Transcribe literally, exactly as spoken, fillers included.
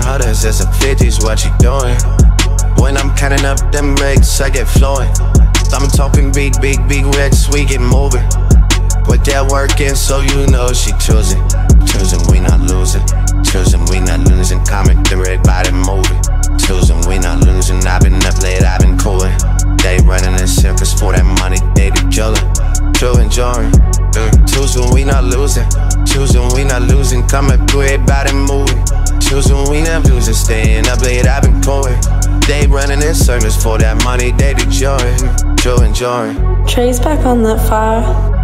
hundreds, that's a fifties, what you doing? When I'm counting up them racks, I get flowing. I'm talking big, big, big racks, we get moving. Put that work in, so you know she choosing. Choosing, we not losing. Choosing, we not losing. Comic thread by the movie. Choosing, we not losing. I've been up late, I've been cooling. They running in circles for that money, they be killing. True enjoying. Choosing, we not losing. Choosing, we not losing. Comic thread by the movie. Choosing, we not losing. Staying up late, I've been cooling. They running in circles for that money, they be joying. True enjoying. Trey's back on that fire.